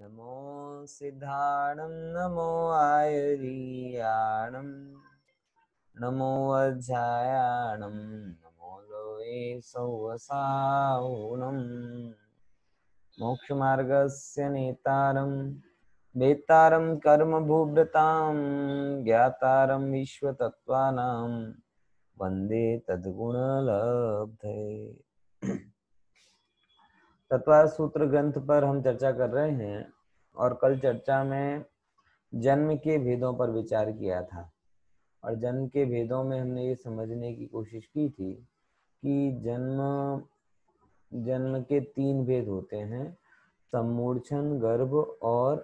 नमो सिद्धाणं नमो आयुर्याणं नमो वज्रायाणं नमो लोये सौवसाहुनं मोक्षमार्गस्य नेतारं वेत्तारं कर्मभूभृतां ज्ञातारं विश्वतत्त्वानां वन्दे तद्गुणलब्धये। तत्वार सूत्र ग्रंथ पर हम चर्चा कर रहे हैं और कल चर्चा में जन्म के भेदों पर विचार किया था और जन्म के भेदों में हमने ये समझने की कोशिश की थी कि जन्म के 3 भेद होते हैं, सम्मूर्छन, गर्भ और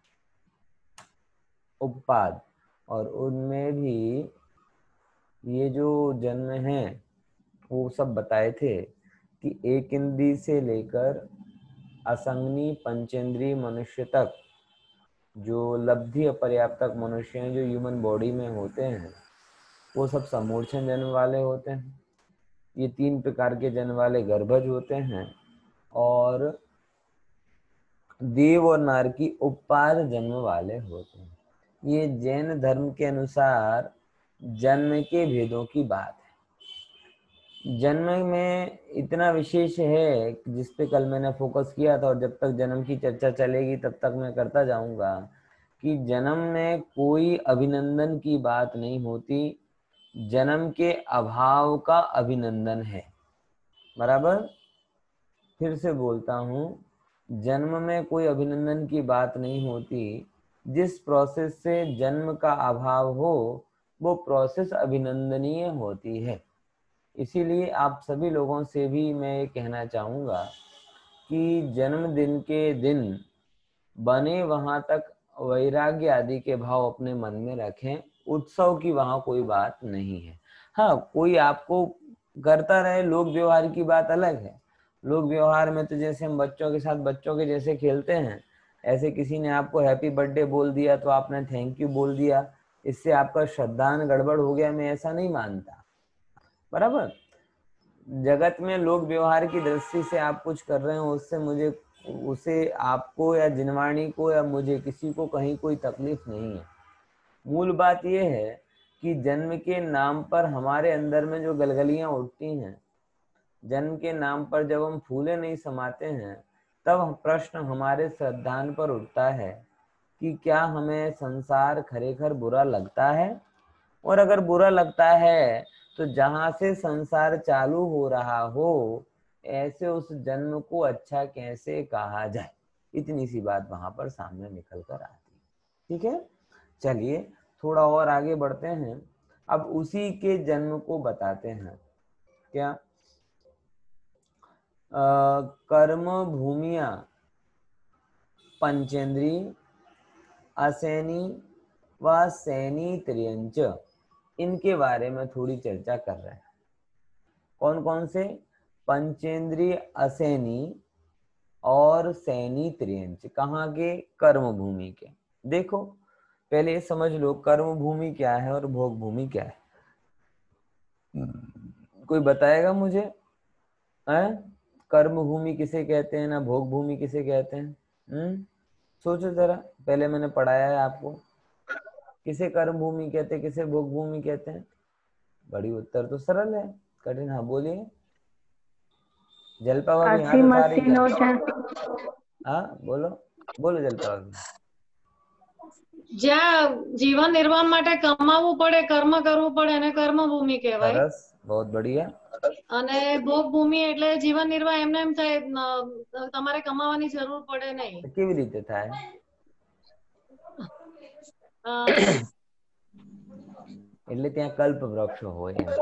उपपाद। और उनमें भी ये जो जन्म है वो सब बताए थे कि एक इंद्रिय से लेकर असंगनी पंचेंद्रीय मनुष्य तक जो लब्धि अपर्याप्तक मनुष्य हैं, जो ह्यूमन बॉडी में होते हैं, वो सब सम्मूर्छन जन्म वाले होते हैं। ये 3 प्रकार के जन्म वाले गर्भज होते हैं और देव और नार की उपपाद जन्म वाले होते हैं। ये जैन धर्म के अनुसार जन्म के भेदों की बात है। जन्म में इतना विशेष है जिस पे कल मैंने फोकस किया था और जब तक जन्म की चर्चा चलेगी तब तक मैं करता जाऊंगा कि जन्म में कोई अभिनंदन की बात नहीं होती, जन्म के अभाव का अभिनंदन है। बराबर? फिर से बोलता हूँ, जन्म में कोई अभिनंदन की बात नहीं होती। जिस प्रोसेस से जन्म का अभाव हो वो प्रोसेस अभिनंदनीय होती है। इसीलिए आप सभी लोगों से भी मैं ये कहना चाहूँगा कि जन्मदिन के दिन बने वहाँ तक वैराग्य आदि के भाव अपने मन में रखें। उत्सव की वहाँ कोई बात नहीं है। हाँ, कोई आपको करता रहे, लोक व्यवहार की बात अलग है। लोक व्यवहार में तो जैसे हम बच्चों के साथ बच्चों के जैसे खेलते हैं, ऐसे किसी ने आपको हैप्पी बर्थडे बोल दिया तो आपने थैंक यू बोल दिया, इससे आपका श्रद्धान गड़बड़ हो गया, मैं ऐसा नहीं मानता। बराबर? जगत में लोक व्यवहार की दृष्टि से आप कुछ कर रहे हो, उसे आपको या जिनवाणी को या मुझे किसी को कहीं कोई तकलीफ नहीं है। मूल बात यह है कि जन्म के नाम पर हमारे अंदर में जो गलगलियां उठती हैं, जन्म के नाम पर जब हम फूले नहीं समाते हैं, तब प्रश्न हमारे श्रद्धान पर उठता है कि क्या हमें संसार खरेखर बुरा लगता है? और अगर बुरा लगता है तो जहां से संसार चालू हो रहा हो ऐसे उस जन्म को अच्छा कैसे कहा जाए, इतनी सी बात वहां पर सामने निकल कर आती है। ठीक है, चलिए थोड़ा और आगे बढ़ते हैं। अब उसी के जन्म को बताते हैं। क्या? कर्म भूमिया पंचेंद्री असैनी व सैनी त्रियंच, इनके बारे में थोड़ी चर्चा कर रहे हैं। कौन कौन से? पंचेंद्रिय असैनी और सैनी त्रियंच। कहाँ के? कर्म भूमि के। देखो पहले ये समझ लो, कर्म भूमि क्या है और भोग भूमि क्या है। कोई बताएगा मुझे? कर्म भूमि किसे कहते हैं ना भोग भूमि किसे कहते हैं? सोचो जरा, पहले मैंने पढ़ाया है आपको, किसे कर्म भूमि कहते हैं, किसे भोग भूमि कहते हैं? बड़ी उत्तर तो सरल है, कठिन। हाँ बोलिए। जलपा भाभी हाथ उठा रही क्या? हाँ बोलो, बोलो जलपा भाभी। જ્યાં જીવન નિર્વાહ માટે કમાવવું પડે, કર્મ કરવું પડે એને કર્મભૂમિ કહેવાય. સરસ, बहुत बढ़िया. અને ભોગ ભૂમિ એટલે જીવન નિર્વાહ એમને એમ થાય, તમારે કમાવાની જરૂર પડે નહીં. કેવી રીતે થાય? એટલે ત્યાં કલ્પ વૃક્ષ હોય એમ.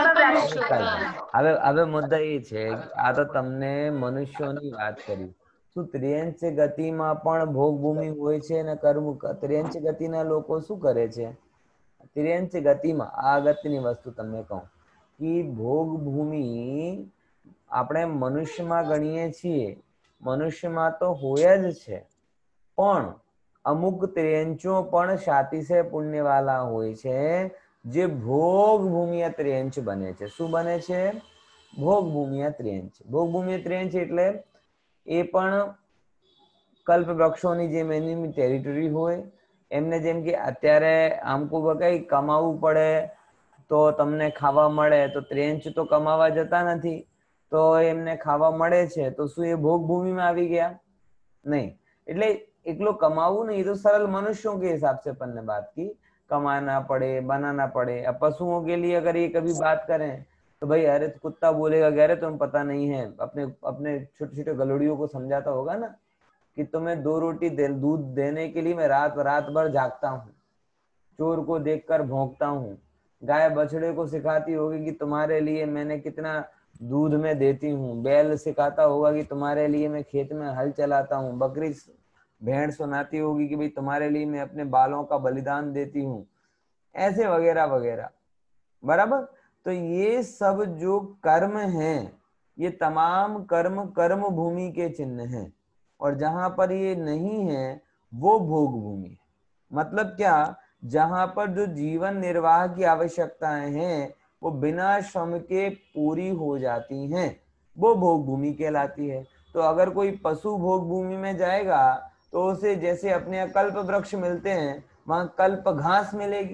હવે મુદ્દા એ છે, આ તો તમને મનુષ્યોની વાત કરી. શું ત્રિયંચ ગતિમાં પણ ભોગ ભૂમિ હોય છે અને કર્મ? ત્રિયંચ ગતિના લોકો શું કરે છે? ત્રિયંચ ગતિમાં આ અગત્યની વસ્તુ તમને કહું કે ભોગ ભૂમિ આપણે મનુષ્યમાં ગણીએ છીએ, મનુષ્યમાં તો હોય જ છે, પણ અમુક ત્રિયંચો પણ સાતિશય પુણ્યવાળા હોય છે જે ભોગ ભૂમિય ત્રિયંચ બને છે. શું બને છે? ભોગ ભૂમિય ત્રિયંચ. ભોગ ભૂમિય ત્રિયંચ એટલે એ પણ કલ્પ વૃક્ષોની જેમ એની ટેરિટરી હોય, એમને જેમ કે અત્યારે આમકુ કઈ કમાવવું પડે તો તમને ખાવા મળે, તો ત્રેંચ તો કમાવા જતા નથી, તો એમને ખાવા મળે છે, તો શું એ ભોગ ભૂમિમાં આવી ગયા? नहीं। એટલે એકલો કમાવું नहीं, तो सरल मनुष्यों के हिसाब से अपन ने बात की, कमाना पड़े, बनाना पड़े। अब पशुओं के लिए अगर ये कभी बात करें तो भाई अरे कुत्ता बोलेगा कि अरे तुम्हें पता नहीं है, अपने अपने छोटे छोटे गलोड़ियों को समझाता होगा ना कि तुम्हें 2 रोटी दूध देने के लिए मैं रात रात भर जागता हूँ, चोर को देखकर भौंकता हूँ, गाय बछड़े को सिखाती होगी कि तुम्हारे लिए मैंने कितना दूध में देती हूँ, बैल सिखाता होगा कि तुम्हारे लिए मैं खेत में हल चलाता हूँ, बकरी भेड़ सुनाती होगी कि भाई तुम्हारे लिए मैं अपने बालों का बलिदान देती हूँ, ऐसे वगैरह वगैरह। बराबर। तो ये सब जो कर्म हैं, ये तमाम कर्म कर्म भूमि के चिन्ह हैं, और जहां पर ये नहीं है वो भोग भूमि है। मतलब क्या? जहां पर जो जीवन निर्वाह की आवश्यकताएं हैं वो बिना श्रम के पूरी हो जाती हैं, वो भोग भूमि कहलाती है। तो अगर कोई पशु भोग भूमि में जाएगा तो उसे जैसे अपने यहाँ कल्प वृक्ष मिलते हैं, वहां कल्प घास मिलेगी।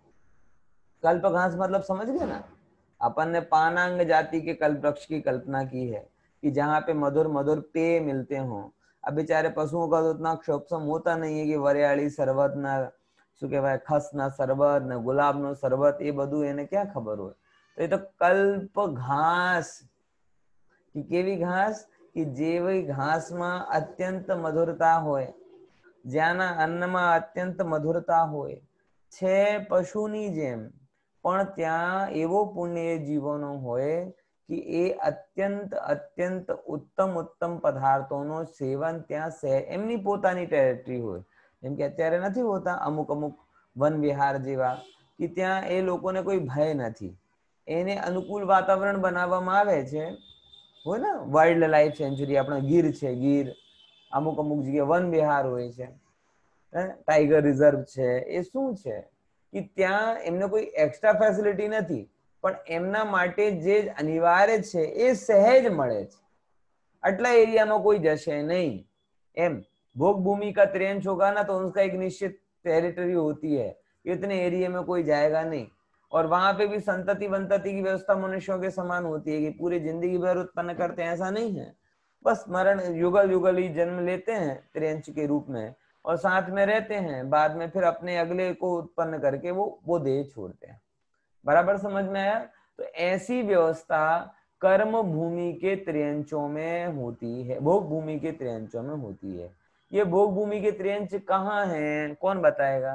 कल्प घास मतलब समझ गए ना? अपन ने पानांग जाति के कल्प वृक्ष की कल्पना की है कि जहाँ पे मधुर मधुर पेय मिलते हों। अब बेचारे पशुओं का तो उतना क्षोभसम होता नहीं है कि वरियाળી शरबत ना શું કહેવાય ખસના શરબત ને ગુલાબનો શરબત એ બધું એને ક્યાં ખબર હોય? તો એ તો કલ્પ ઘાસ, कि केवी घास? कि जेवी घासમાં અત્યંત મધુરતા હોય, જ્યાંના અન્નમાં અત્યંત મધુરતા હોય છે પશુની જેમ, પણ ત્યાં એવો પુણ્ય જીવોનો હોય कि એ અત્યંત અત્યંત ઉત્તમ ઉત્તમ પદાર્થોનો સેવન ત્યાં એમની પોતાની ટેરિટરી હોય। જેમ કે અત્યારે નથી હોતા અમુક અમુક વન વિહાર જેવા, कि ત્યાં એ લોકોને કોઈ ભય નથી, એને અનુકૂળ વાતાવરણ બનાવવામાં આવે છે। હોય ને વાઇલ્ડ લાઈફ સેન્ચુરી, આપણા ગીર છે, ગીર અમુક અમુક જગ્યાએ વન વિહાર હોય છે, टाइगर रिजर्व છે। એ શું છે कि ત્યાં એમને કોઈ એક્સ્ટ્રા ફેસિલિટી નથી, પણ એમના માટે જે અનિવાર્ય છે એ સહેજ મળે છે। આટલા એરિયામાં કોઈ જશે નહીં એમ। भोग भूमि का त्रेंच होगा ना तो उसका एक निश्चित टेरिटरी होती है, इतने एरिया में कोई जाएगा नहीं। और वहां पे भी संतति वंतति की व्यवस्था मनुष्यों के समान होती है कि पूरी जिंदगी भर उत्पन्न करते हैं, ऐसा नहीं है। बस मरण युगल युगल ही जन्म लेते हैं त्रेंच के रूप में और साथ में रहते हैं, बाद में फिर अपने अगले को उत्पन्न करके वो देह छोड़ते हैं। बराबर समझ में आया? तो ऐसी व्यवस्था कर्म भूमि के त्रियंचों में होती है, भोग भूमि के त्रियंचों में होती है। ये भोग भूमि के त्रियंच कहाँ हैं? कौन बताएगा?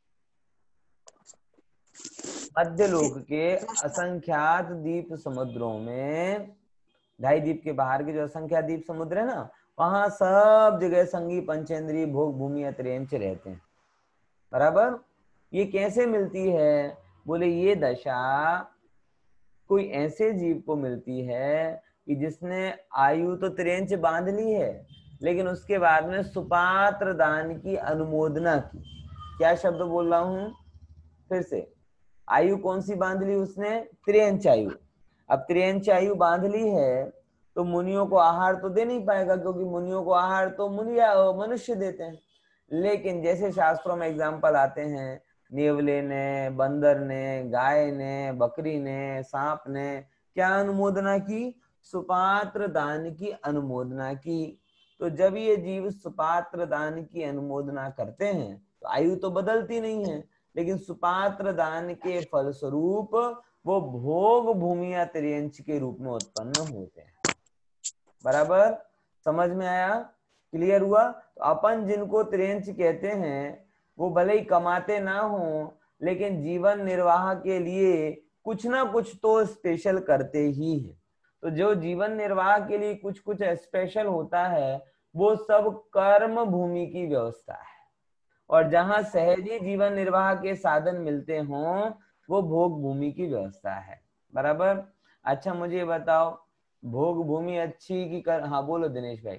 मध्यलोक के असंख्यात द्वीप समुद्रों में, 2.5 द्वीप के बाहर के जो असंख्यात द्वीप समुद्र है ना, वहां सब जगह संगी पंचेंद्रीय भोग भूमि या त्रियंच रहते हैं। बराबर। ये कैसे मिलती है? बोले ये दशा कोई ऐसे जीव को मिलती है कि जिसने आयु तो त्रियंच बांध ली है, लेकिन उसके बाद में सुपात्र दान की अनुमोदना की। क्या शब्द बोल रहा हूं फिर से? आयु कौन सी बांध ली उसने? त्रियंच आयु। अब त्रियंच आयु बांध ली है तो मुनियों को आहार तो दे नहीं पाएगा, क्योंकि मुनियों को आहार तो मनुष्य देते हैं। लेकिन जैसे शास्त्रों में एग्जाम्पल आते हैं, नेवले ने, बंदर ने, गाय ने, बकरी ने, सांप ने क्या अनुमोदना की? सुपात्र दान की अनुमोदना की। तो जब ये जीव सुपात्र दान की अनुमोदना करते हैं तो आयु तो बदलती नहीं है, लेकिन सुपात्र दान के फलस्वरूप वो भोग भूमि या त्रियंच के रूप में उत्पन्न होते हैं। बराबर समझ में आया? क्लियर हुआ? तो अपन जिनको त्रियंच कहते हैं वो भले ही कमाते ना हो, लेकिन जीवन निर्वाह के लिए कुछ ना कुछ तो स्पेशल करते ही है। तो जो जीवन निर्वाह के लिए कुछ कुछ स्पेशल होता है वो सब कर्म भूमि की व्यवस्था है, और जहां सहजी जीवन निर्वाह के साधन मिलते हों वो भोग भूमि की व्यवस्था है। बराबर। अच्छा मुझे बताओ, भोग भूमि अच्छी की कर? हाँ बोलो दिनेश भाई।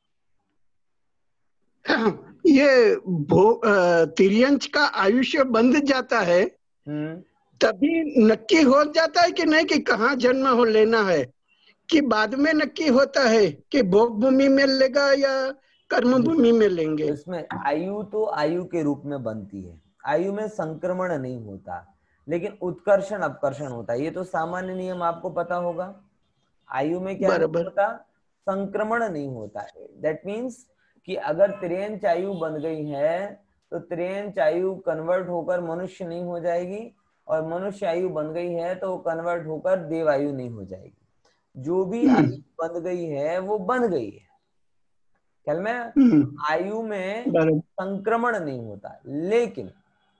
ये तिर्यंच का आयुष्य बंध जाता है तभी नक्की हो जाता है कि नहीं कि कहाँ जन्म हो लेना है, कि बाद में नक्की होता है कि भोग भूमि में लेगा या कर्म भूमि में लेंगे। इसमें आयु तो आयु के रूप में बनती है, आयु में संक्रमण नहीं होता, लेकिन उत्कर्षण अपकर्षण होता है। ये तो सामान्य नियम आपको पता होगा। आयु में क्या नहीं होता, संक्रमण नहीं होता। दैट मीन्स कि अगर त्रियंच आयु बन गई है तो त्रियंच आयु कन्वर्ट होकर मनुष्य नहीं हो जाएगी, और मनुष्य आयु बन गई है तो कन्वर्ट होकर देवायु नहीं हो जाएगी। जो भी आयु बन गई है वो बन गई है। ख्याल में आयु में संक्रमण नहीं होता, लेकिन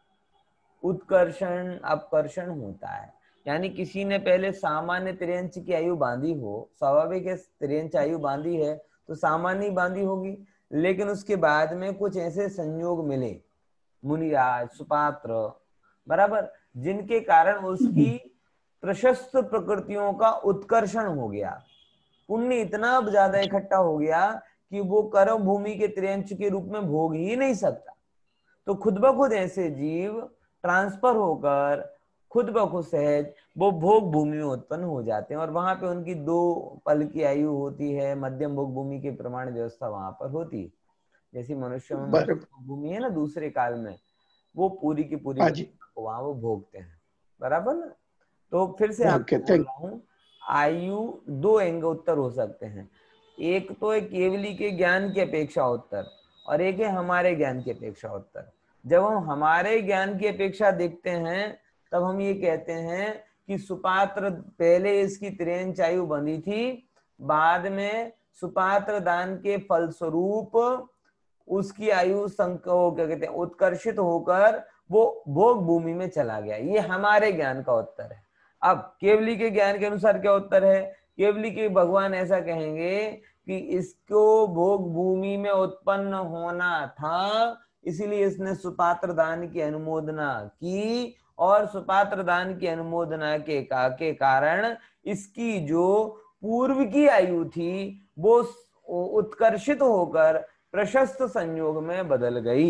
उत्कर्षण अपकर्षण होता है। यानी किसी ने पहले सामान्य त्रियंच की आयु बांधी हो, स्वाभाविक है त्रियंच आयु बांधी है तो सामान्य बांधी होगी, लेकिन उसके बाद में कुछ ऐसे संयोग मिले, मुनिराज, सुपात्र, बराबर, जिनके कारण उसकी प्रशस्त प्रकृतियों का उत्कर्षण हो गया। पुण्य इतना ज्यादा इकट्ठा हो गया कि वो कर्म भूमि के त्रियंच के रूप में भोग ही नहीं सकता। तो खुद ब खुद ऐसे जीव ट्रांसफर होकर खुद ब खुद सहज वो भोग भूमि में उत्पन्न हो जाते हैं, और वहां पे उनकी 2 पल की आयु होती है। मध्यम भोग भूमि की प्रमाण व्यवस्था वहां पर होती है। जैसी मनुष्य में मध्यम भूमि है ना दूसरे काल में, वो पूरी की पूरी को वहां वो भोगते हैं, बराबर ना। तो फिर से आपको बोल रहा हूँ, आयु 2 एंग उत्तर हो सकते हैं। एक तो है केवली के ज्ञान की अपेक्षा उत्तर, और एक है हमारे ज्ञान की अपेक्षा उत्तर। जब हम हमारे ज्ञान की अपेक्षा देखते हैं तब हम ये कहते हैं कि सुपात्र पहले इसकी त्रियंच आयु बंधी थी, बाद में सुपात्र दान के फलस्वरूप उसकी आयु क्या कहते हैं उत्कर्षित होकर वो भोग भूमि में चला गया। ये हमारे ज्ञान का उत्तर है। अब केवली के ज्ञान के अनुसार क्या उत्तर है? केवली के भगवान ऐसा कहेंगे कि इसको भोग भूमि में उत्पन्न होना था, इसीलिए इसने सुपात्र दान की अनुमोदना की, और सुपात्र दान की अनुमोदना के कारण इसकी जो पूर्व की आयु थी वो उत्कर्षित होकर प्रशस्त संयोग में बदल गई,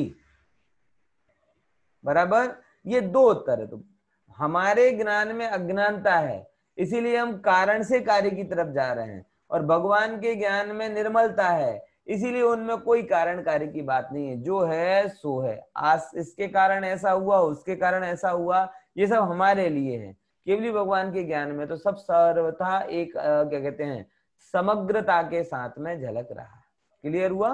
बराबर। ये 2 उत्तर है। तो हमारे ज्ञान में अज्ञानता है, इसीलिए हम कारण से कार्य की तरफ जा रहे हैं, और भगवान के ज्ञान में निर्मलता है, इसीलिए उनमें कोई कारण कार्य की बात नहीं है। जो है सो है। आज इसके कारण ऐसा हुआ, उसके कारण ऐसा हुआ, ये सब हमारे लिए है। केवली भगवान के ज्ञान में तो सब सर्वथा एक क्या कहते हैं समग्रता के साथ में झलक रहा है। क्लियर हुआ?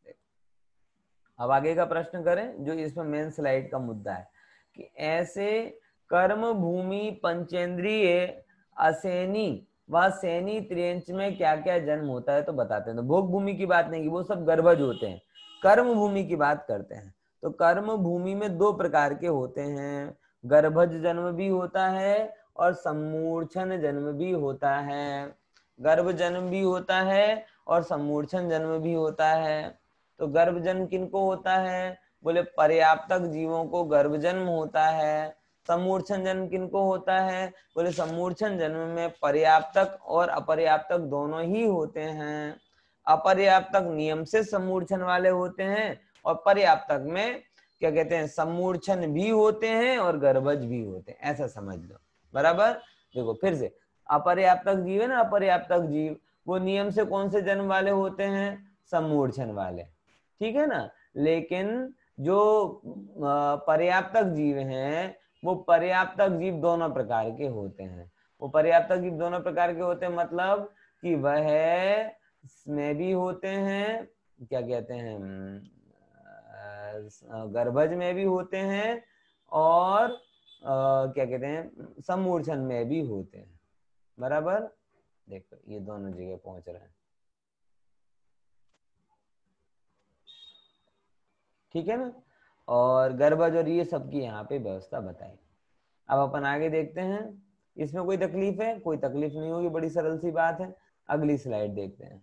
अब आगे का प्रश्न करें, जो इसमें मेन स्लाइड का मुद्दा है कि ऐसे कर्म भूमि पंचेंद्रिय असेनी व सेनी त्रियंच में क्या क्या जन्म होता है तो बताते हैं। तो भोग भूमि की बात नहीं की, वो सब गर्भज होते हैं, कर्म भूमि की बात करते हैं। तो कर्म भूमि में 2 प्रकार के होते हैं, गर्भज जन्म भी होता है और सम्मूर्छन जन्म भी होता है। गर्भ जन्म भी होता है और सम्मूर्छन जन्म भी होता है। तो गर्भ जन्म किनको होता है? बोले पर्याप्तक जीवों को गर्भ जन्म होता है। सम्मूर्छन जन्म किनको होता है? बोले सम्मूर्छन जन्म में पर्याप्तक और अपर्याप्तक दोनों ही होते हैं। अपर्याप्तक नियम से सम्मूर्छन वाले होते हैं, और पर्याप्तक में क्या कहते हैं सम्मूर्छन भी होते हैं और गर्भज भी होते हैं, ऐसा समझ लो, बराबर। देखो फिर से, अपर्याप्तक जीव है ना, अपर्याप्तक जीव वो नियम से कौन से जन्म वाले होते हैं? सम्मूर्छन वाले, ठीक है ना। लेकिन जो पर्याप्तक जीव हैं वो पर्याप्तक जीव दोनों प्रकार के होते हैं। वो पर्याप्तक जीव दोनों प्रकार के होते हैं, मतलब कि वह में भी होते हैं, क्या कहते हैं गर्भज में भी होते हैं, और क्या कहते हैं सम्मूर्छन में भी होते हैं, बराबर। देखो ये दोनों जगह पहुंच रहे हैं, ठीक है ना। और गर्भज और ये सबकी यहाँ पे व्यवस्था बताई। अब अपन आगे देखते हैं, इसमें कोई तकलीफ है? कोई तकलीफ नहीं होगी, बड़ी सरल सी बात है। अगली स्लाइड देखते हैं।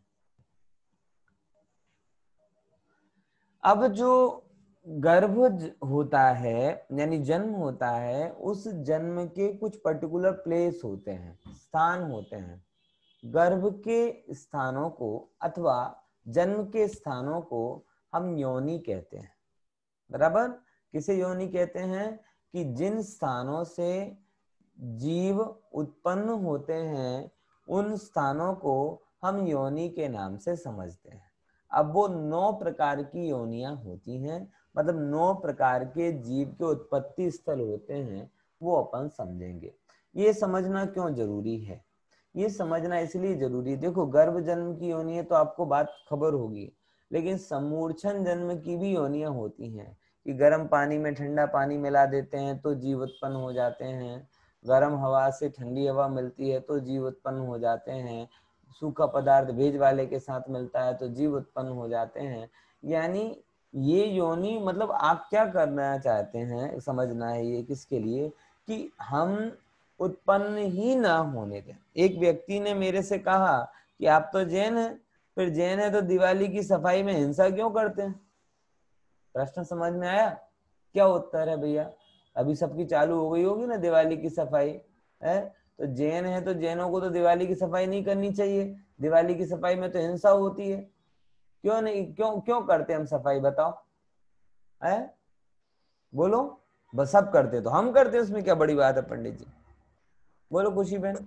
अब जो गर्भ होता है यानी जन्म होता है, उस जन्म के कुछ पर्टिकुलर प्लेस होते हैं, स्थान होते हैं। गर्भ के स्थानों को अथवा जन्म के स्थानों को हम योनि कहते हैं, बराबर। किसे योनि कहते हैं? कि जिन स्थानों से जीव उत्पन्न होते हैं उन स्थानों को हम योनि के नाम से समझते हैं। अब वो 9 प्रकार की योनियां होती हैं, मतलब 9 प्रकार के जीव के उत्पत्ति स्थल होते हैं, वो अपन समझेंगे। ये समझना क्यों जरूरी है? ये समझना इसलिए जरूरी है, देखो गर्भ जन्म की योनियां तो आपको बात खबर होगी, लेकिन समूर्छन जन्म की भी योनियां होती हैं कि गर्म पानी में ठंडा पानी मिला देते हैं तो जीव उत्पन्न हो जाते हैं, गर्म हवा से ठंडी हवा मिलती है तो जीव उत्पन्न हो जाते हैं, सूखा पदार्थ भेज वाले के साथ मिलता है तो जीव उत्पन्न हो जाते हैं। यानी ये योनि, मतलब आप क्या करना चाहते हैं समझना है ये किसके लिए, कि हम उत्पन्न ही ना होने दें। एक व्यक्ति ने मेरे से कहा कि आप तो जैन हैं, फिर जैन है तो दिवाली की सफाई में हिंसा क्यों करते हैं? प्रश्न समझ में आया? क्या उत्तर है भैया? अभी सबकी चालू हो गई होगी ना दिवाली की सफाई है, तो जैन है तो जैनों को तो दिवाली की सफाई नहीं करनी चाहिए, दिवाली की सफाई में तो हिंसा होती है। क्यों नहीं, क्यों क्यों करते हम सफाई, बताओ है? बोलो। बस सब करते तो हम करते, उसमें क्या बड़ी बात है पंडित जी? बोलो खुशी बहन,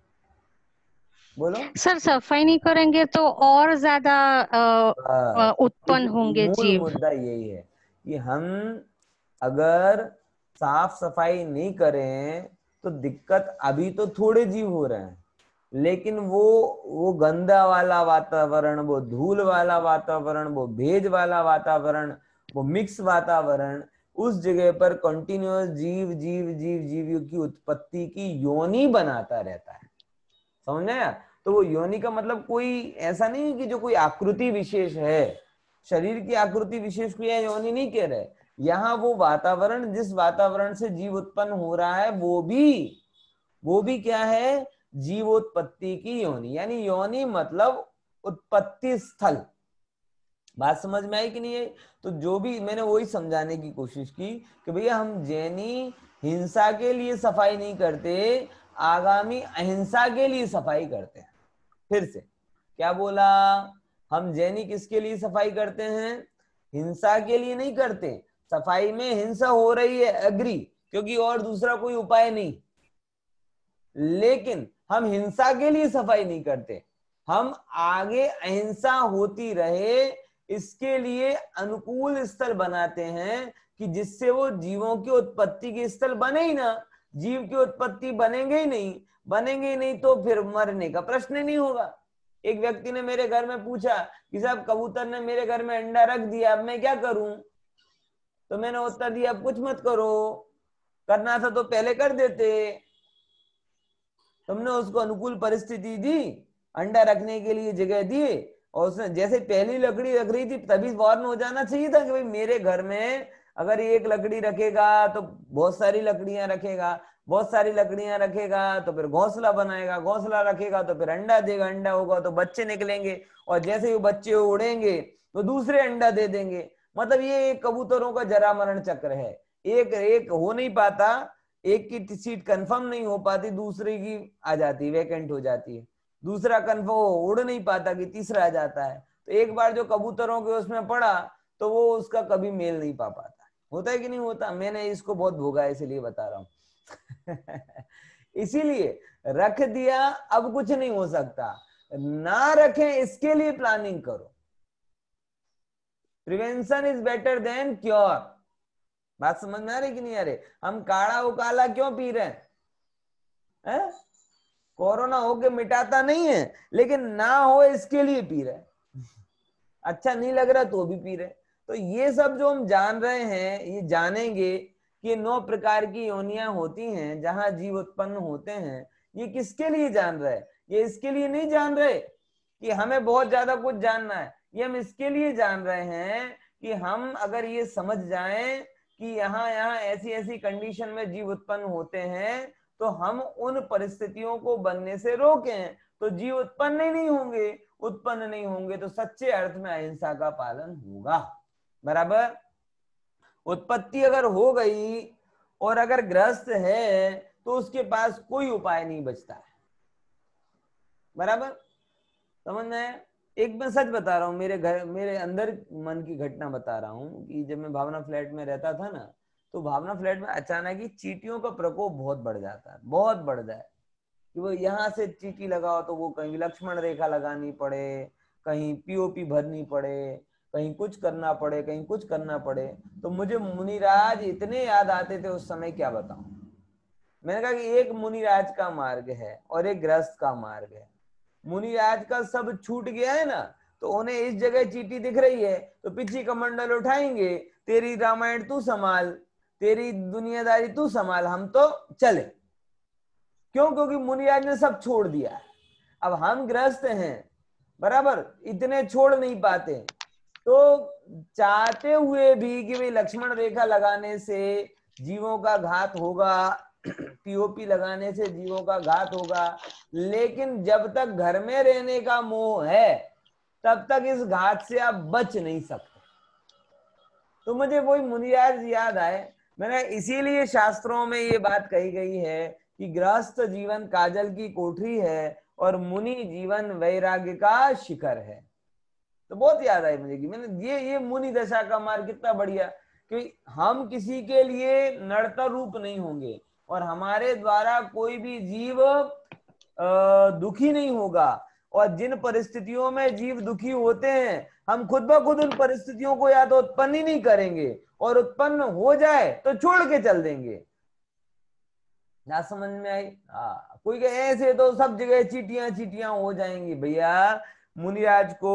बोलो। सर सफाई नहीं करेंगे तो और ज्यादा उत्पन्न होंगे मूल जीव। मुद्दा यही है कि हम अगर साफ सफाई नहीं करें तो दिक्कत, अभी तो थोड़े जीव हो रहे हैं, लेकिन वो गंदा वाला वातावरण, वो धूल वाला वातावरण, वो भेज वाला वातावरण, वो मिक्स वातावरण, उस जगह पर कंटिन्यूअस जीव जीव जीव जीव की उत्पत्ति की योनि बनाता रहता है। समझ आया? तो वो योनि का मतलब कोई ऐसा नहीं कि जो कोई आकृति विशेष है, शरीर की आकृति विशेष को यह योनि नहीं कह रहे। यहाँ वो वातावरण, जिस वातावरण से जीव उत्पन्न हो रहा है, वो भी क्या है? जीवोत्पत्ति की योनि। यानी योनि मतलब उत्पत्ति स्थल। बात समझ में आई कि नहीं आई? तो जो भी मैंने वही समझाने की कोशिश की कि भैया हम जैनी हिंसा के लिए सफाई नहीं करते, आगामी अहिंसा के लिए सफाई करते हैं। फिर से क्या बोला? हम जैनी किसके लिए सफाई करते हैं? हिंसा के लिए नहीं करते। सफाई में हिंसा हो रही है, एग्री, क्योंकि और दूसरा कोई उपाय नहीं, लेकिन हम हिंसा के लिए सफाई नहीं करते। हम आगे अहिंसा होती रहे इसके लिए अनुकूल स्थल बनाते हैं कि जिससे वो जीवों की उत्पत्ति के स्थल बने ही ना। जीव की उत्पत्ति बनेंगे ही नहीं तो फिर मरने का प्रश्न नहीं होगा। एक व्यक्ति ने मेरे घर में पूछा कि साहब कबूतर ने मेरे घर में अंडा रख दिया, अब मैं क्या करूं? तो मैंने उत्तर दिया, अब कुछ मत करो, करना था तो पहले कर देते। तुमने उसको अनुकूल परिस्थिति दी, अंडा रखने के लिए जगह दी, और उसने जैसे पहली लकड़ी रख रही थी तभी वार्न हो जाना चाहिए था कि भाई मेरे घर में अगर एक लकड़ी रखेगा तो बहुत सारी लकड़ियां रखेगा, बहुत सारी लकड़ियां रखेगा तो फिर घोंसला बनाएगा, घोंसला रखेगा तो फिर अंडा देगा, अंडा होगा तो बच्चे निकलेंगे, और जैसे ही बच्चे उड़ेंगे तो दूसरे अंडा दे देंगे। मतलब ये कबूतरों का जरा मरण चक्र है, एक एक हो नहीं पाता, एक की सीट कंफर्म नहीं हो पाती, दूसरे की आ जाती, वैकेंट हो जाती है, दूसरा कंफर्म उड़ नहीं पाता कि तीसरा आ जाता है। तो एक बार जो कबूतरों के उसमें पड़ा तो वो उसका कभी मेल नहीं पा पाता। होता है कि नहीं होता? मैंने इसको बहुत भोगा है, इसलिए बता रहा हूं। इसीलिए रख दिया, अब कुछ नहीं हो सकता, ना रखें इसके लिए प्लानिंग करो। Prevention is better than cure. बात समझ में आ रही कि नहीं आ रही? हम काढ़ा उकाला क्यों पी रहे हैं? कोरोना होके मिटाता नहीं है, लेकिन ना हो इसके लिए पी रहे। अच्छा नहीं लग रहा तो भी पी रहे। तो ये सब जो हम जान रहे हैं, ये जानेंगे कि 9 प्रकार की योनियां होती हैं जहां जीव उत्पन्न होते हैं। ये किसके लिए जान रहे? ये इसके लिए नहीं जान रहे कि हमें बहुत ज्यादा कुछ जानना है, ये हम इसके लिए जान रहे हैं कि हम अगर ये समझ जाएं कि यहाँ ऐसी ऐसी कंडीशन में जीव उत्पन्न होते हैं तो हम उन परिस्थितियों को बनने से रोकें, तो जीव उत्पन्न ही नहीं होंगे। उत्पन्न नहीं होंगे तो सच्चे अर्थ में अहिंसा का पालन होगा। बराबर? उत्पत्ति अगर हो गई और अगर ग्रस्त है तो उसके पास कोई उपाय नहीं बचता है। बराबर? समझ में? एक मैं सच बता रहा हूँ, मेरे अंदर मन की घटना बता रहा हूँ कि जब मैं भावना फ्लैट में रहता था ना, तो भावना फ्लैट में अचानक ही चींटियों का प्रकोप बहुत बढ़ जाता है, बहुत बढ़ जाए कि वो यहाँ से चींटी लगाओ तो वो कहीं लक्ष्मण रेखा लगानी पड़े, कहीं पीओपी भरनी पड़े, कहीं कुछ करना पड़े, कहीं कुछ करना पड़े, तो मुझे मुनिराज इतने याद आते थे उस समय, क्या बताऊं। मैंने कहा कि एक मुनिराज का मार्ग है और एक गृहस्थ का मार्ग है। मुनिराज का सब छूट गया है ना, तो उन्हें इस जगह चीटी दिख रही है तो पिछी कमंडल उठाएंगे, तेरी रामायण तू संभाल, तेरी दुनियादारी तू संभाल, हम तो चले। क्यों? क्योंकि मुनिराज ने सब छोड़ दिया है। अब हम गृहस्थ हैं, बराबर, इतने छोड़ नहीं पाते, तो चाहते हुए भी कि भाई लक्ष्मण रेखा लगाने से जीवों का घात होगा, पीओपी लगाने से जीवों का घात होगा, लेकिन जब तक घर में रहने का मोह है तब तक इस घात से आप बच नहीं सकते। तो मुझे वही मुनिराज याद आए। मैंने इसीलिए शास्त्रों में ये बात कही गई है कि गृहस्थ जीवन काजल की कोठरी है और मुनि जीवन वैराग्य का शिखर है। तो बहुत याद आई मुझे कि मैंने ये मुनि दशा का मार्ग कितना बढ़िया, कि हम किसी के लिए नड़तर रूप नहीं होंगे और हमारे द्वारा कोई भी जीव दुखी नहीं होगा, और जिन परिस्थितियों में जीव दुखी होते हैं हम खुद ब खुद उन परिस्थितियों को या तो उत्पन्न ही नहीं करेंगे, और उत्पन्न हो जाए तो छोड़ के चल देंगे। ना समझ में आई? हाँ, कोई ऐसे तो सब जगह चीटियां चीटियां हो जाएंगी। भैया मुनिराज को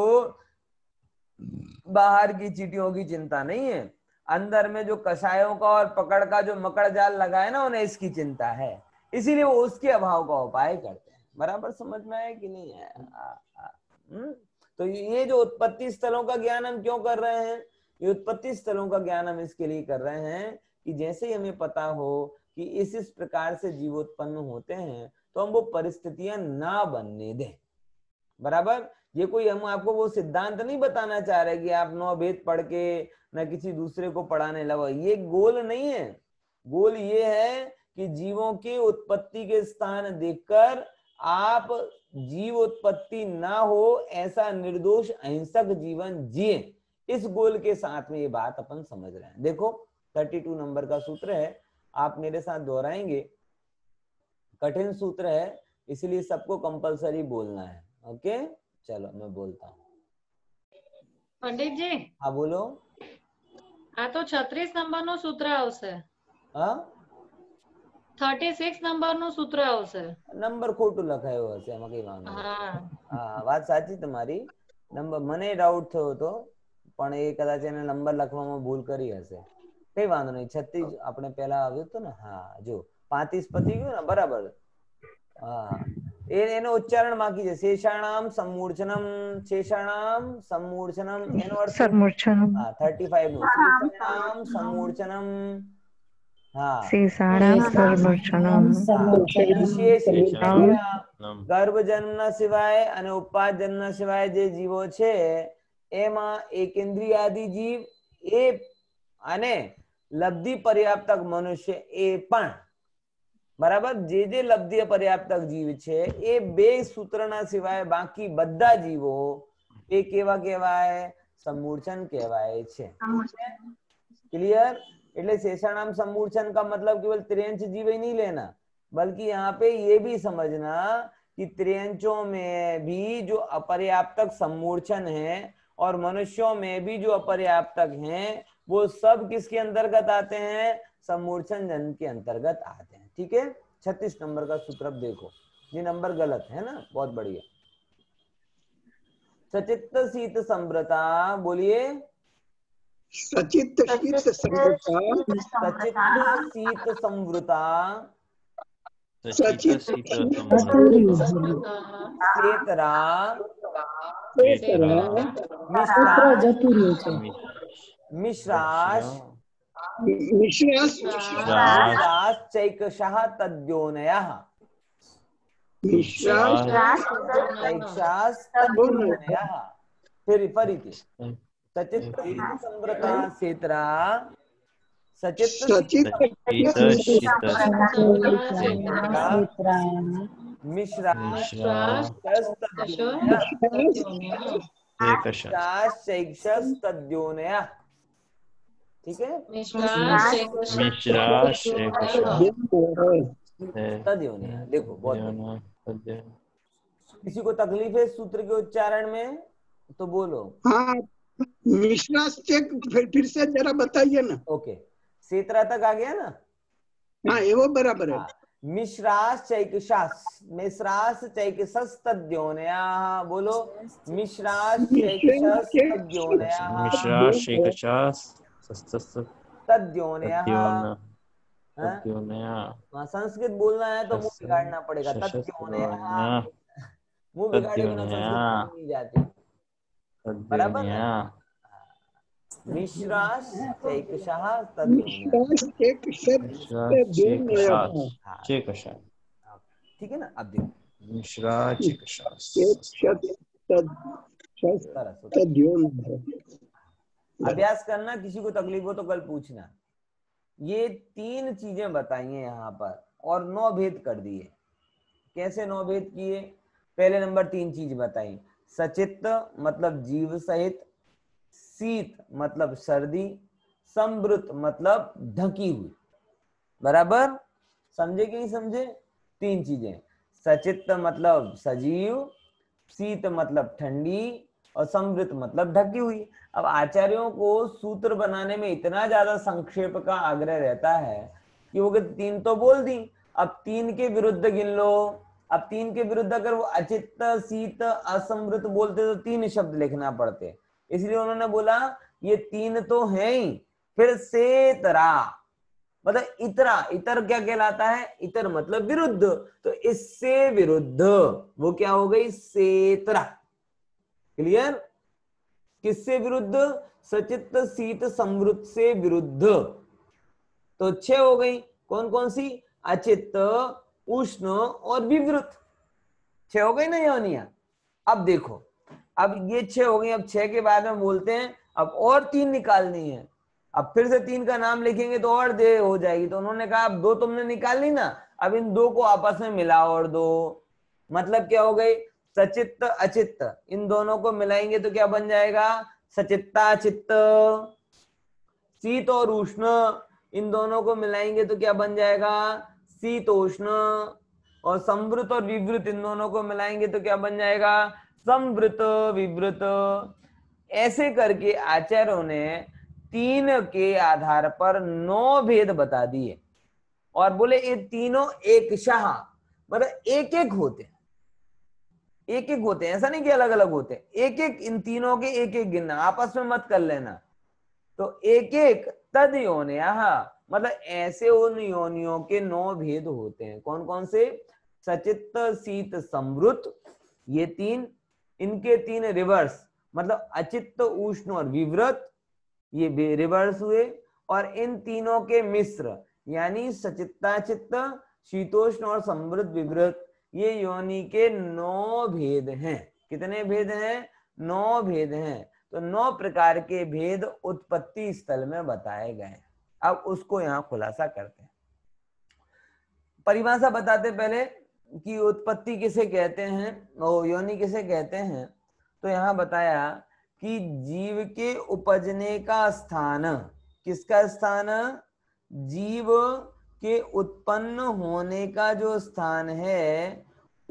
बाहर की चीटियों की चिंता नहीं है, अंदर में जो कषायों का और पकड़ का जो मकड़ जाल लगा है ना, उन्हें इसकी चिंता है, इसीलिए वो उसके अभाव का उपाय करते हैं। बराबर समझ में आया कि नहीं है? तो ये जो उत्पत्ति स्थलों का ज्ञान हम क्यों कर रहे हैं? ये उत्पत्ति स्थलों का ज्ञान हम इसके लिए कर रहे हैं कि जैसे ही हमें पता हो कि इस प्रकार से जीव उत्पन्न होते हैं तो हम वो परिस्थितियां ना बनने दें। बराबर, ये कोई हम आपको वो सिद्धांत नहीं बताना चाह रहे कि आप 9 वेद पढ़ के न किसी दूसरे को पढ़ाने लगो, ये गोल नहीं है। गोल ये है कि जीवों की उत्पत्ति के स्थान देखकर आप जीव उत्पत्ति ना हो ऐसा निर्दोष अहिंसक जीवन जिए, इस गोल के साथ में ये बात अपन समझ रहे हैं। देखो 32 नंबर का सूत्र है, आप मेरे साथ दोहराएंगे। कठिन सूत्र है, इसलिए सबको कंपलसरी बोलना है। ओके, चलो मैं बोलता हूँ। पंडित जी, हाँ बोलो। आ तो 36 नंबर નું સૂત્ર આવશે। हाँ, 36 નંબર નું સૂત્ર આવશે। નંબર ખોટું લખાયો હશે, એમાં કઈ વાંધો નહીં। હા હા, વાત સાચી તમારી। નંબર મને ડાઉટ થયો હતો, પણ એ કદાચ એને નંબર લખવામાં ભૂલ કરી હશે। કઈ વાંધો નહીં, 36 આપણે પહેલા આવ્યું હતું ને। હા, જો 35 પતી ગયું ને, બરાબર। હા, એનો ઉચ્ચારણ બાકી છે। શેષાણામ સમૂર્છનમ, શેષાણામ સમૂર્છનમ, એનો અર્થ હા 35 નું શેષાણામ સમૂર્છનમ। हाँ, વિશેષ ગર્ભ જન્મ સિવાય અને ઉપવાસ જન્મ સિવાય જે જીવો છે એમાં એકેન્દ્રિયાદિ જીવ એ અને લબ્ધિ પર્યાપ્તક મનુષ્ય એ પણ, બરાબર, જે લબ્ધિ પર્યાપ્તક જીવ છે એ બે સૂત્રના સિવાય બાકી બધા જીવો એ કેવા કહેવાય? સમૂર્છન કહેવાય છે। क्लियर? એટલે शेषाणाम समूर्छन का मतलब केवल त्रियंच जीव ही नहीं लेना, बल्कि यहाँ पे ये भी समझना कि त्रियंचों में भी जो अपर्याप्तक समूर्छन है और मनुष्यों में भी जो अपर्याप्तक हैं वो सब किसके अंतर्गत आते हैं? समूर्छन जन्म के अंतर्गत आते हैं। ठीक है, 36 नंबर का सूत्र अब देखो, ये नंबर गलत है ना, बहुत बढ़िया। सचित्त शीत संव्रता, बोलिए। सचित्त शीत संवृता, सचित्त शीत संवृता, सचित्त सेतरा, मिश्राश, मिश्राश चैकशः तद्योनयः, चैकशास तद्योनयः। फिर सचित्त संव्रता सेतरा, सचित्त मिश्रा तद्योनया। ठीक है, तद्योनया। देखो बहुत, किसी को तकलीफ है सूत्र के उच्चारण में? तो बोलो। हाँ, मिश्रास चेक फिर से जरा बताइए ना। ओके, सेतरा तक आ गया ना? हाँ, ये वो बराबर है। हाँ, मिश्रास चैकशास, मिश्रास चैकशस तद्योनया, बोलो मिश्रास चैकशस तद्योनया, मिश्रा शेकशास तद्योनया। तद्योन हाँ? तद्योनया हाँ, संस्कृत बोलना है तो मुंह बिगाड़ना पड़ेगा। तद्योनया, मुंह बिगाड़े बिना तद्योनया संस्कृत बोली नहीं जाती। बराबर तद्योनया ना? मिश्रास चैकशः तद्योनया। मिश्रास चेक मिश्रा तद्योनया। शेकशास हाँ, चेकशास ठीक है ना? अब देखो, मिश्रा चेकशास सरस। तद्योनया। अभ्यास करना, किसी को तकलीफ हो तो कल पूछना। ये 3 चीजें बताई हैं यहाँ पर और 9 भेद कर दिए। कैसे 9 भेद किए? पहले नंबर 3 चीज बताई, सचित्त मतलब जीव सहित, शीत मतलब सर्दी, संवृत मतलब ढकी हुई। बराबर? समझे कि नहीं समझे? 3 चीजें, सचित्त मतलब सजीव, शीत मतलब ठंडी, और संवृत मतलब ढकी हुई। अब आचार्यों को सूत्र बनाने में इतना ज्यादा संक्षेप का आग्रह रहता है कि वो 3 तो बोल दी, अब 3 के विरुद्ध गिन लो। अब 3 के विरुद्ध अगर वो अचित्त, शीत, असंवृत बोलते तो 3 शब्द लिखना पड़ते, इसलिए उन्होंने बोला ये 3 तो है ही, फिर सेतरा मतलब इतरा। इतर क्या कहलाता है? इतर मतलब विरुद्ध, तो इससे विरुद्ध वो क्या हो गई? सेतरा। क्लियर? किससे विरुद्ध? सचित्त, शीत, संवृत से विरुद्ध। तो 6 हो गई। कौन कौन सी? अचित्त, उष्ण और विवृत। 6 हो गई ना योनिया? अब देखो, अब ये 6 हो गई। अब 6 के बाद में बोलते हैं अब और 3 निकालनी है। अब फिर से 3 का नाम लिखेंगे तो और देर हो जाएगी, तो उन्होंने कहा अब 2 तुमने निकाल ली ना, अब इन 2 को आपस में मिलाओ और दो। मतलब क्या हो गई? सचित्त अचित्त, इन दोनों को मिलाएंगे तो क्या बन जाएगा? सचित्ता चित्त। शीत और उष्ण, इन दोनों को मिलाएंगे तो क्या बन जाएगा? शीतोष्ण। और संवृत और विवृत, इन दोनों को मिलाएंगे तो क्या बन जाएगा? संवृत विवृत। ऐसे करके आचार्यों ने 3 के आधार पर 9 भेद बता दिए और बोले ये तीनों एक शाह, मतलब एक एक होते हैं, एक एक होते हैं, ऐसा नहीं कि अलग अलग होते हैं, एक एक, इन तीनों के एक एक गिनना, आपस में मत कर लेना। तो एक एक तद योनिया, मतलब ऐसे उन योनियों के 9 भेद होते हैं। कौन कौन से? सचित्त, शीत, संवृत, ये 3, इनके 3 रिवर्स, मतलब अचित्त, उष्ण और विवृत, ये रिवर्स हुए। और इन तीनों के मिश्र, यानी सचित्ताचित्त, शीतोष्ण और संवृत विवृत, ये योनि के 9 भेद हैं। कितने भेद हैं? 9 भेद हैं। तो 9 प्रकार के भेद उत्पत्ति स्थल में बताए गए। अब उसको यहाँ खुलासा करते हैं। परिभाषा बताते पहले कि उत्पत्ति किसे कहते हैं और योनि किसे कहते हैं। तो यहाँ बताया कि जीव के उपजने का स्थान, किसका स्थान? जीव के उत्पन्न होने का जो स्थान है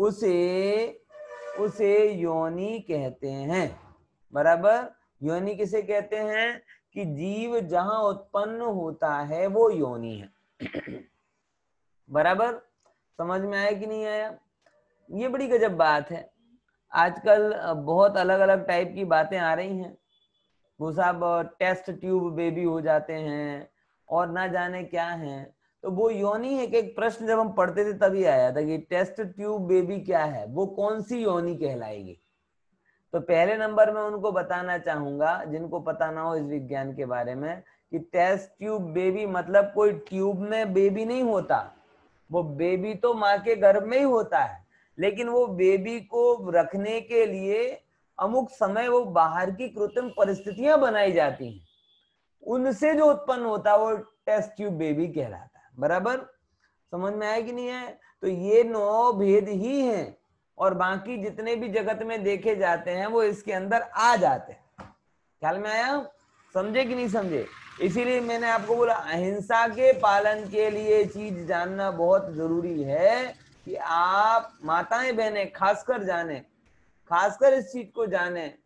उसे योनि कहते हैं। बराबर? योनि किसे कहते हैं? कि जीव जहां उत्पन्न होता है वो योनि है। बराबर? समझ में आया कि नहीं आया? ये बड़ी गजब बात है। आजकल बहुत अलग अलग टाइप की बातें आ रही हैं। वो साहब टेस्ट ट्यूब बेबी हो जाते हैं और ना जाने क्या है। तो वो योनि है कि एक प्रश्न जब हम पढ़ते थे तभी आया था कि टेस्ट ट्यूब बेबी क्या है, वो कौन सी योनि कहलाएगी। तो पहले नंबर में उनको बताना चाहूंगा जिनको पता ना हो इस विज्ञान के बारे में कि टेस्ट ट्यूब बेबी मतलब कोई ट्यूब में बेबी नहीं होता, वो बेबी तो माँ के गर्भ में ही होता है, लेकिन वो बेबी को रखने के लिए अमुक समय वो बाहर की कृत्रिम परिस्थितियां बनाई जाती हैं, उनसे जो उत्पन्न होता है वो टेस्ट ट्यूब बेबी कहलाता है। बराबर? समझ में आया कि नहीं है? तो ये 9 भेद ही हैं और बाकी जितने भी जगत में देखे जाते हैं वो इसके अंदर आ जाते हैं। ख्याल में आया? समझे कि नहीं समझे? इसीलिए मैंने आपको बोला अहिंसा के पालन के लिए चीज जानना बहुत जरूरी है कि आप माताएं बहनें खासकर जाने, खासकर इस चीज को जाने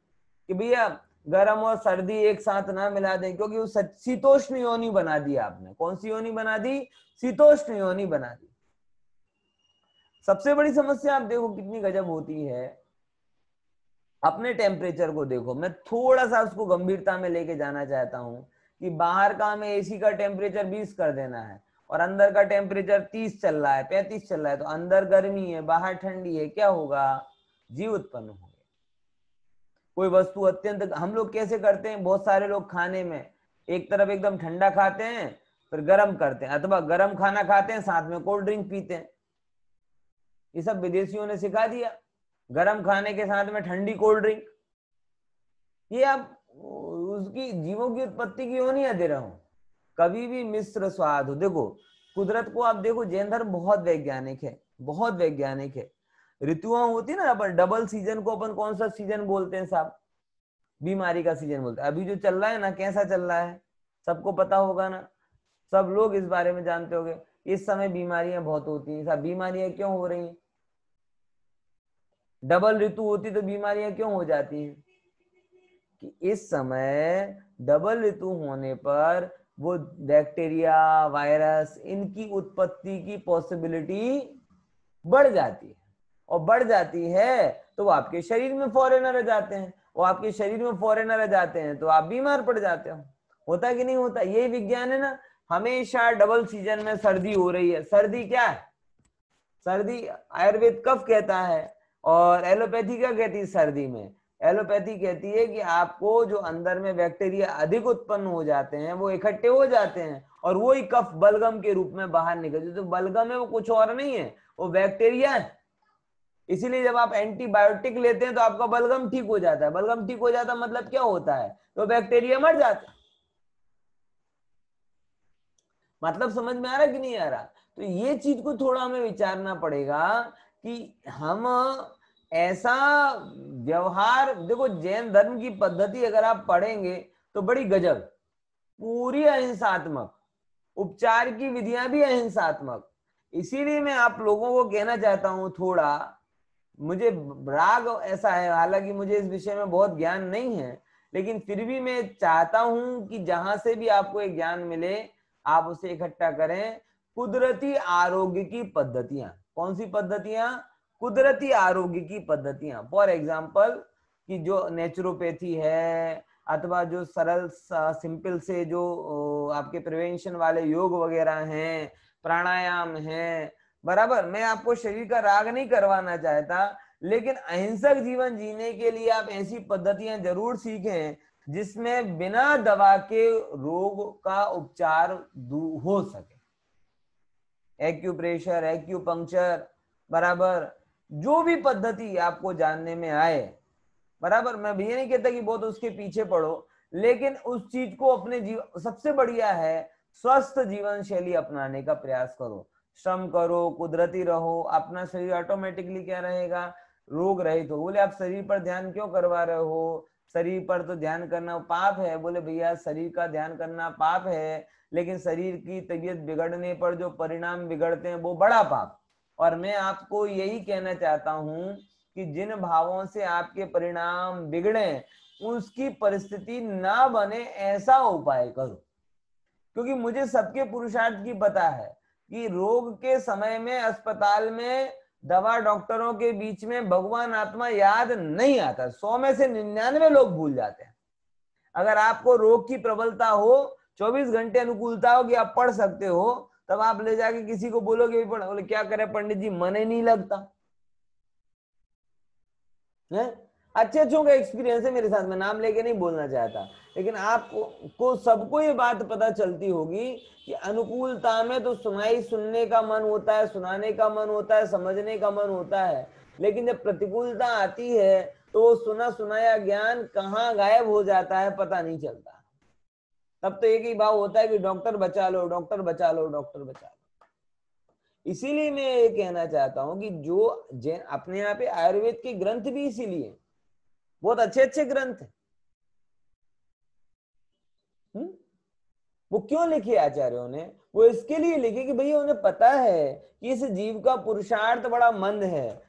कि भैया गर्म और सर्दी एक साथ ना मिला दें, क्योंकि वो शीतोष्ण योनि बना दी आपने। कौन सी योनि बना दी? शीतोष्ण योनि बना दी। सबसे बड़ी समस्या आप देखो कितनी गजब होती है, अपने टेम्परेचर को देखो। मैं थोड़ा सा उसको गंभीरता में लेके जाना चाहता हूं कि बाहर का हमें एसी का टेम्परेचर 20 कर देना है और अंदर का टेम्परेचर 30 चल रहा है, 35 चल रहा है, तो अंदर गर्मी है बाहर ठंडी है, क्या होगा? जीव उत्पन्न होगा। कोई वस्तु अत्यंत, हम लोग कैसे करते हैं, बहुत सारे लोग खाने में एक तरफ एकदम ठंडा खाते हैं फिर गर्म करते हैं, अथवा गर्म खाना खाते हैं साथ में कोल्ड ड्रिंक पीते हैं। ये सब विदेशियों ने सिखा दिया, गर्म खाने के साथ में ठंडी कोल्ड ड्रिंक। ये आप उसकी जीवों की उत्पत्ति की योनि दे रहा हूं। कभी भी मिश्र स्वाद हो, देखो कुदरत को आप देखो, जैन धर्म बहुत वैज्ञानिक है, बहुत वैज्ञानिक है। ऋतुओं होती है ना, अपन डबल सीजन को अपन कौन सा सीजन बोलते हैं साहब? बीमारी का सीजन बोलते हैं। अभी जो चल रहा है ना, कैसा चल रहा है सबको पता होगा ना, सब लोग इस बारे में जानते होंगे। इस समय बीमारियां बहुत होती हैं साहब। बीमारियां क्यों हो रही हैं? डबल ऋतु होती तो बीमारियां क्यों हो जाती हैं? कि इस समय डबल ऋतु होने पर वो बैक्टीरिया, वायरस, इनकी उत्पत्ति की पॉसिबिलिटी बढ़ जाती है, और बढ़ जाती है तो वो आपके शरीर में फॉरेनर आ जाते हैं, और आपके शरीर में फॉरेनर आ जाते हैं तो आप बीमार पड़ जाते हो। होता कि नहीं होता? यही विज्ञान है ना। हमेशा डबल सीजन में सर्दी हो रही है। सर्दी क्या है? सर्दी आयुर्वेद कफ कहता है, और एलोपैथी क्या कहती है सर्दी में? एलोपैथी कहती है कि आपको जो अंदर में बैक्टीरिया अधिक उत्पन्न हो जाते हैं वो इकट्ठे हो जाते हैं, और वही कफ बलगम के रूप में बाहर निकलते। तो बलगम है वो कुछ और नहीं है, वो बैक्टीरिया है। इसीलिए जब आप एंटीबायोटिक लेते हैं तो आपका बलगम ठीक हो जाता है। बलगम ठीक हो जाता मतलब क्या होता है? तो बैक्टीरिया मर जाता है। मतलब समझ में आ रहा कि नहीं आ रहा? तो ये चीज को थोड़ा हमें विचारना पड़ेगा कि हम ऐसा व्यवहार, देखो जैन धर्म की पद्धति अगर आप पढ़ेंगे तो बड़ी गजब, पूरी अहिंसात्मक, उपचार की विधियां भी अहिंसात्मक। इसीलिए मैं आप लोगों को कहना चाहता हूं, थोड़ा मुझे राग ऐसा है, हालांकि मुझे इस विषय में बहुत ज्ञान नहीं है, लेकिन फिर भी मैं चाहता हूं कि जहां से भी आपको एक ज्ञान मिले आप उसे इकट्ठा करें। कुदरती आरोग्य की पद्धतियां। कौन सी पद्धतियां? कुदरती आरोग्य की पद्धतियां। फॉर एग्जाम्पल कि जो नेचुरोपैथी है, अथवा जो सरल सिंपल से जो आपके प्रिवेंशन वाले योग वगैरह हैं, प्राणायाम है, बराबर। मैं आपको शरीर का राग नहीं करवाना चाहता, लेकिन अहिंसक जीवन जीने के लिए आप ऐसी पद्धतियां जरूर सीखें जिसमें बिना दवा के रोग का उपचार हो सके। एक्यूप्रेशर, एक्यूपंक्चर, बराबर, जो भी पद्धति आपको जानने में आए, बराबर। मैं भी ये नहीं कहता कि बहुत उसके पीछे पड़ो, लेकिन उस चीज को अपने जीवन, सबसे बढ़िया है स्वस्थ जीवन शैली अपनाने का प्रयास करो। श्रम करो, कुदरती रहो, अपना शरीर ऑटोमेटिकली क्या रहेगा? रोग रहित हो। बोले आप शरीर पर ध्यान क्यों करवा रहे हो? शरीर पर तो ध्यान करना पाप है। बोले भैया शरीर का ध्यान करना पाप है, लेकिन शरीर की तबीयत बिगड़ने पर जो परिणाम बिगड़ते हैं वो बड़ा पाप। और मैं आपको यही कहना चाहता हूं कि जिन भावों से आपके परिणाम बिगड़े उसकी परिस्थिति ना बने ऐसा उपाय करो। क्योंकि मुझे सबके पुरुषार्थ की पता है कि रोग के समय में अस्पताल में दवा डॉक्टरों के बीच में भगवान आत्मा याद नहीं आता। 100 में से 99 लोग भूल जाते हैं। अगर आपको रोग की प्रबलता हो, 24 घंटे अनुकूलता हो कि आप पढ़ सकते हो, तब आप ले जाके किसी को बोलोगे भी पढ़, बोले क्या करे पंडित जी, मन ही नहीं लगता है। अच्छे अच्छों का एक्सपीरियंस है मेरे साथ, मैं नाम लेके नहीं बोलना चाहता, लेकिन आपको सबको ये बात पता चलती होगी कि अनुकूलता में तो सुनने का मन होता है, सुनाने का मन होता है, समझने का मन होता है, लेकिन जब प्रतिकूलता आती है तो वो सुना सुनाया ज्ञान कहाँ गायब हो जाता है पता नहीं चलता। तब तो एक ही भाव होता है कि डॉक्टर बचा लो, डॉक्टर बचा लो, डॉक्टर बचा लो। इसीलिए मैं ये कहना चाहता हूं कि जो अपने यहाँ पे आयुर्वेद के ग्रंथ भी इसीलिए बहुत अच्छे अच्छे ग्रंथ हैं। वो क्यों लिखे आचार्यों ने? वो इसके लिए लिखे कि भैया उन्हें पता है कि इस जीव का पुरुषार्थ बड़ा मंद है,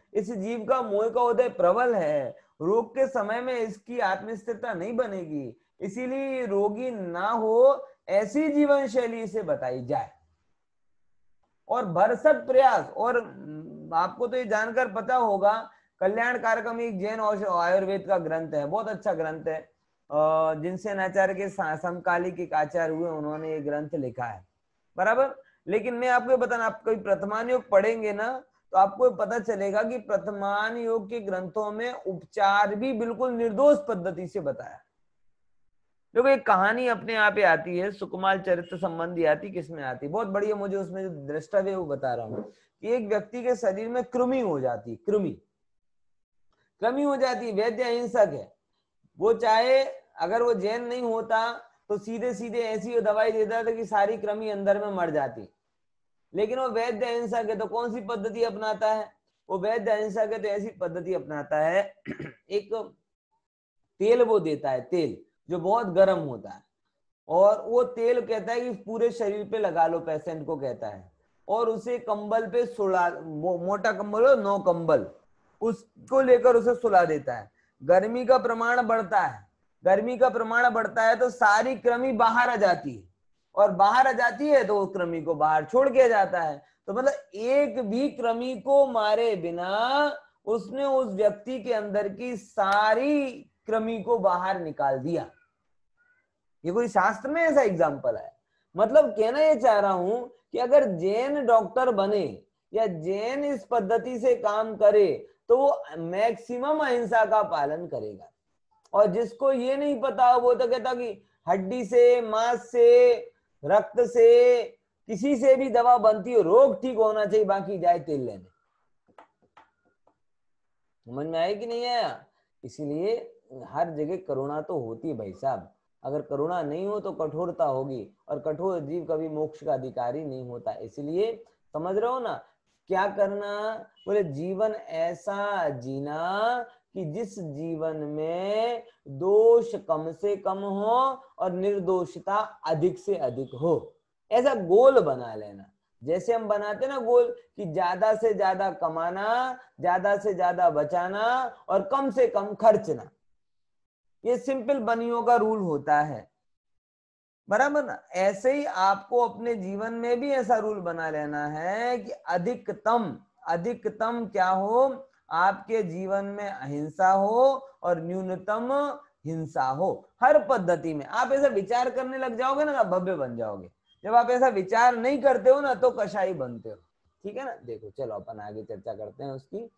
इस जीव का मोह का उदय प्रबल है, रोग के समय में इसकी आत्मस्थिरता नहीं बनेगी, इसीलिए रोगी ना हो ऐसी जीवन शैली इसे बताई जाए और भरसक प्रयास। और आपको तो ये जानकर पता होगा, कल्याण कारकम एक जैन आयुर्वेद का ग्रंथ है, बहुत अच्छा ग्रंथ है। जिनसेन आचार्य के समकालिक एक आचार्य हुए, उन्होंने ये ग्रंथ लिखा है, बराबर। लेकिन मैं आपको बताना, आप कभी प्रथमान योग पढ़ेंगे ना तो आपको पता चलेगा कि प्रथमान योग के ग्रंथों में उपचार भी बिल्कुल निर्दोष पद्धति से बताया। देखो एक कहानी अपने आप ही आती है, सुकुमार चरित्र संबंधी आती, किसमें आती, बहुत बढ़िया, मुझे उसमें जो दृष्टाव्य वो बता रहा हूँ कि एक व्यक्ति के शरीर में कृमि हो जाती, कृमि हो जाती, वैद्य अहिंसक है, वो चाहे अगर वो जैन नहीं होता तो सीधे सीधे ऐसी दवाई देता था कि सारी कृमि अंदर में मर जाती, लेकिन वो वैद्य अहिंसक है तो कौन सी पद्धति अपनाता है, वो वैद्य अहिंसक है तो ऐसी पद्धति अपनाता है, एक तेल वो देता है, तेल जो बहुत गर्म होता है, और वो तेल कहता है कि पूरे शरीर पे लगा लो, पेशेंट को कहता है, और उसे कंबल पे सुला, मोटा कंबल हो 9 कंबल, उसको लेकर उसे सुला देता है। गर्मी का प्रमाण बढ़ता है, गर्मी का प्रमाण बढ़ता है तो सारी कृमि बाहर आ जाती है, और बाहर आ जाती है तो उस कृमि को बाहर छोड़ किया जाता है। तो मतलब एक भी कृमि को मारे बिना उसने उस व्यक्ति के अंदर की सारी कृमि को बाहर निकाल दिया। ये कोई शास्त्र में ऐसा एग्जाम्पल है। मतलब कहना ये चाह रहा हूं कि अगर जैन डॉक्टर बने या जैन इस पद्धति से काम करे तो वो मैक्सिमम अहिंसा का पालन करेगा। और जिसको ये नहीं पता वो तो कहता कि हड्डी से, मांस से, रक्त से, किसी से भी दवा बनती हो, रोग ठीक होना चाहिए, बाकी जाए तेल लेने। समझ में आया कि नहीं आया? इसीलिए हर जगह करुणा तो होती है भाई साहब, अगर करुणा नहीं हो तो कठोरता होगी, और कठोर जीव कभी मोक्ष का अधिकारी नहीं होता। इसलिए समझ रहे हो ना क्या करना, बोले जीवन ऐसा जीना कि जिस जीवन में दोष कम से कम हो और निर्दोषता अधिक से अधिक हो, ऐसा गोल बना लेना। जैसे हम बनाते ना गोल कि ज्यादा से ज्यादा कमाना, ज्यादा से ज्यादा बचाना और कम से कम खर्चना, ये सिंपल बनियों का रूल होता है, बराबर ना। ऐसे ही आपको अपने जीवन में भी ऐसा रूल बना लेना है कि अधिकतम क्या हो, आपके जीवन में अहिंसा हो और न्यूनतम हिंसा हो। हर पद्धति में आप ऐसा विचार करने लग जाओगे ना, भव्य बन जाओगे। जब आप ऐसा विचार नहीं करते हो ना तो कसाई बनते हो। ठीक है ना। देखो चलो अपन आगे चर्चा करते हैं उसकी।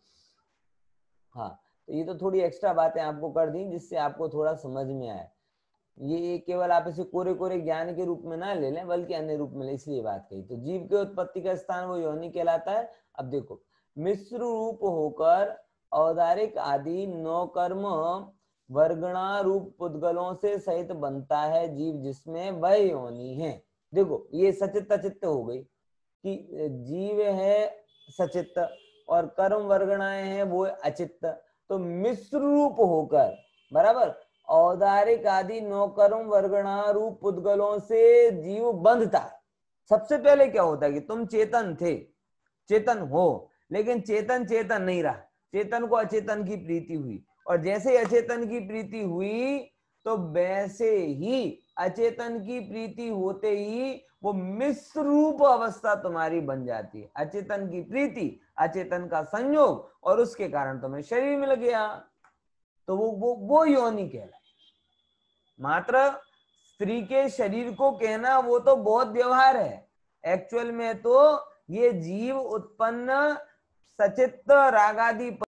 हाँ तो ये तो थोड़ी एक्स्ट्रा बातें आपको कर दी जिससे आपको थोड़ा समझ में आए। ये केवल आप इसे कोरे कोरे ज्ञान के रूप में ना ले लें बल्कि अन्य रूप में ले, इसलिए बात कही। तो जीव के उत्पत्ति का स्थान वो योनि कहलाता है। अब देखो मिश्र रूप होकर औदारिक आदि 9 कर्म वर्गणा रूप पुद्गलों से सहित बनता है जीव, जिसमें वह योनि है। देखो ये सचित्त अचित्त हो गई कि जीव है सचित्त और कर्म वर्गणाएं हैं वो अचित्त। तो मिश्र रूप होकर बराबर औदारिक आदि 9 कर्म वर्गणा रूप पुद्गलों से जीव बंधता। सबसे पहले क्या होता है कि तुम चेतन थे, चेतन हो, लेकिन चेतन चेतन नहीं रहा, चेतन को अचेतन की प्रीति हुई, और जैसे अचेतन की प्रीति हुई तो वैसे ही अचेतन की प्रीति होते ही वो मिश्र रूप अवस्था तुम्हारी बन जाती है। अचेतन की प्रीति, अचेतन का संयोग, और उसके कारण तुम्हें शरीर मिल गया, तो वो योनि कहलाए। मात्र स्त्री के शरीर को कहना वो तो बहुत व्यवहार है, एक्चुअल में तो ये जीव उत्पन्न सचित्त रागादि